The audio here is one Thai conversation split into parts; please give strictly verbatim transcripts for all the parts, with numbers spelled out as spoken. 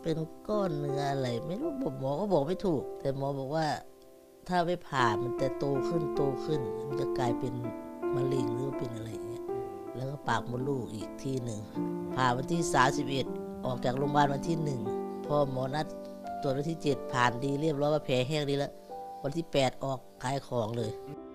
เป็นก้อนเนื้ออะไรไม่รู้หมอก็บอกไม่ถูกแต่หมอบอกว่าถ้าไม่ผ่ามันจะโตขึ้นโตขึ้นมันจะกลายเป็นมะเร็งหรือเป็นอะไรอย่างเงี้ยแล้วก็ปากมดลูกอีกที่หนึ่งผ่าวันที่สามสิบเอ็ดออกจากโรงพยาบาลวันที่หนึ่งพอหมอนัดตรวจวันที่เจ็ดผ่านดีเรียบร้อยว่าแผลแห้งดีแล้ววันที่แปดออกขายของเลย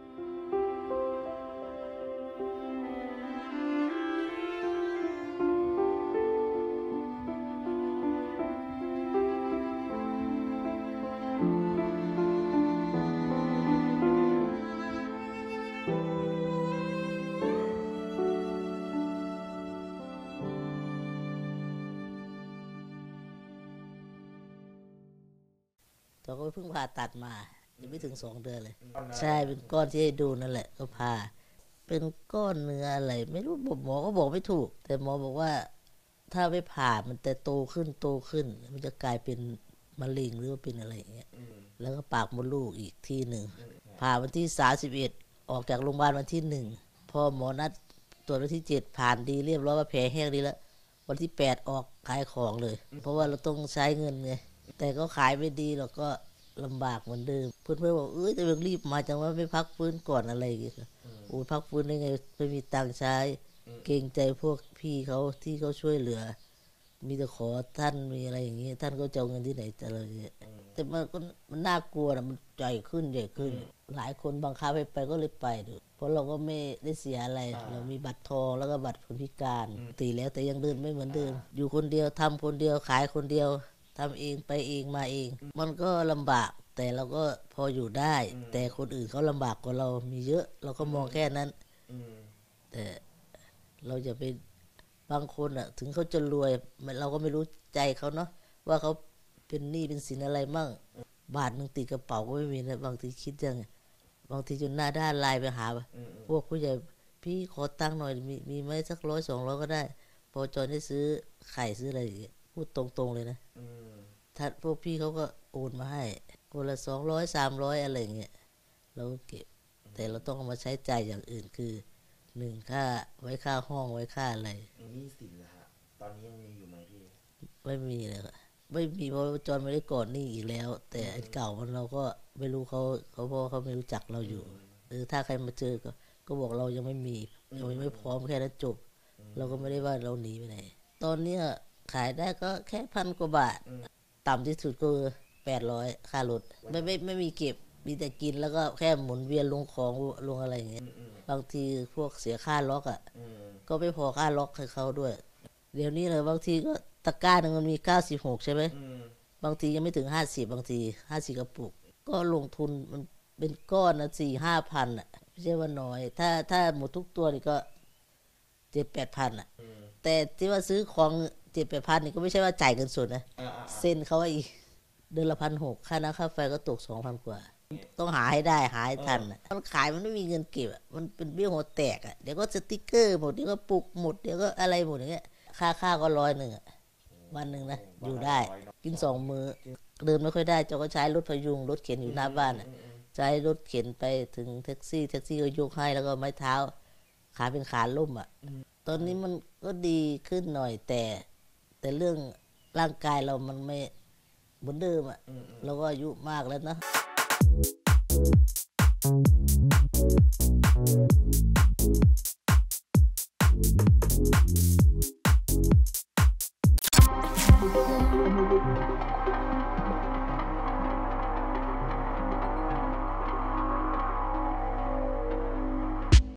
เราก็เพิ่งผ่าตัดมายังไม่ถึงสองเดือนเลยใช่เป็นก้อนที่ให้ดูนั่นแหละก็ผ่าเป็นก้อนเนื้ออะไรไม่รู้หมอก็บอกไม่ถูกแต่หมอบอกว่าถ้าไม่ผ่ามันจะโตขึ้นโตขึ้นมันจะกลายเป็นมะเร็งหรือว่าเป็นอะไรอย่างเงี้ยแล้วก็ปากมดลูกอีกที่หนึ่งผ่าวันที่สามสิบเอ็ดออกจากโรงพยาบาลวันที่หนึ่งพอหมอนัดตรวจวันที่เจ็ดผ่านดีเรียบร้อยว่าแผลแห้งดีแล้ววันที่แปดออกขายของเลยเพราะว่าเราต้องใช้เงินไงแต่ก็ขายไม่ดีเราก็ลำบากเหมือนเดิมเพื่อนๆบอกเอ้ยจะรีบมาจังว่าไม่พักฟื้นก่อนอะไรอย่างเงี้ยโอ้พักฟื้นได้ไงไม่มีตังค์ใช้เกรงใจพวกพี่เขาที่เขาช่วยเหลือมีแต่ขอท่านมีอะไรอย่างเงี้ยท่านก็จะเอาเงินที่ไหนจะอะไรเงี้ยแต่มันก็มันน่ากลัวนะมันใหญ่ขึ้นใหญ่ขึ้นหลายคนบังคับให้ไปก็เลยไปดูเพราะเราก็ไม่ได้เสียอะไรเรามีบัตรทองแล้วก็บัตรคนพิการตีแล้วแต่ยังเดินไม่เหมือนเดิมอยู่คนเดียวทำคนเดียวขายคนเดียวทำเองไปเองมาเองมันก็ลำบากแต่เราก็พออยู่ได้แต่คนอื่นเขาลำบากกว่าเรามีเยอะเราก็มองแค่นั้นแต่เราจะไปบางคนอ่ะถึงเขาจะรวยเราก็ไม่รู้ใจเขาเนาะว่าเขาเป็นหนี้เป็นสินอะไรมั่งบาทนึงติดกระเป๋าก็ไม่มีนะบางทีคิดยังบางทีจนหน้าด้านไลน์ไปหาพวกผู้ใหญ่พี่ขอตังค์หน่อยมีมีไหมสักร้อยสองร้อยก็ได้พอจอนได้ซื้อไข่ซื้ออะไรพูดตรงๆเลยนะถ้าพวกพี่เขาก็โอนมาให้คนละสองร้อยสามร้อยอะไรเงี้ยเราก็เก็บแต่เราต้องเอามาใช้จ่ายอย่างอื่นคือหนึ่งค่าไว้ค่าห้องไว้ค่าอะไรหนี้สินนะฮะตอนนี้ยังมีอยู่ไหมพี่ไม่มีเลยครับไม่มีเพราะจอนไม่ได้ก่อนหนี้อีกแล้วแต่อันเก่ามันเราก็ไม่รู้เขาเขาเพราะเขาไม่รู้จักเราอยู่หรือถ้าใครมาเจอก็ก็บอกเรายังไม่มียังไม่พร้อมแค่นั้นจบเราก็ไม่ได้ว่าเราหนีไปไหนตอนนี้ขายได้ก็แค่พันกว่าบาทต่ำที่สุดก็แปดร้อยค่ารถไม่ไม่ไม่มีเก็บมีแต่กินแล้วก็แค่หมุนเวียนลงของลงอะไรอย่างเงี้ยบางทีพวกเสียค่าล็อกอ่ะก็ไม่พอค่าล็อกให้เขาด้วยเดี๋ยวนี้เลยบางทีก็ตะกร้าหนึ่งมันมีเก้าสิบหกใช่ไหมบางทียังไม่ถึงห้าสิบบางทีห้าสิบกระปุกก็ลงทุนมันเป็นก้อนนะสี่ห้าพันอ่ะไม่ใช่ว่าน้อยถ้าถ้าหมดทุกตัวนี่ก็เจ็ดแปดพันอ่ะแต่ที่ว่าซื้อของเจ็ดแปดพันนี่ก็ไม่ใช่ว่าจ่ายเงินสดนะเซ็นเขาว่าอีกเดือนละพันหกค่าน้ำค่าไฟก็ตกสองพันกว่าต้องหาให้ได้หาให้ทันอ่ะมันขายมันไม่มีเงินเก็บอ่ะมันเป็นเบี้ยหัวแตกอ่ะเดี๋ยวก็สติ๊กเกอร์หมดเดี๋ยวก็ปุกหมดเดี๋ยวก็อะไรหมดอย่างเงี้ยค่าข้าวก็ร้อยหนึ่งอ่ะวันหนึ่งนะอยู่ได้กินสองมื้อเดินไม่ค่อยได้เจ้าก็ใช้รถพยุงรถเข็นอยู่หน้าบ้านอ่ะใช้รถเข็นไปถึงแท็กซี่แท็กซี่ก็ยกให้แล้วก็ไม้เท้าขาเป็นขาล่มอ่ะตอนนี้มันก็ดีขึ้นหน่อยแต่แต่เรื่องร่างกายเรามันไม่เหมือนเดิมอ่ะเราก็อายุมากแล้วนะ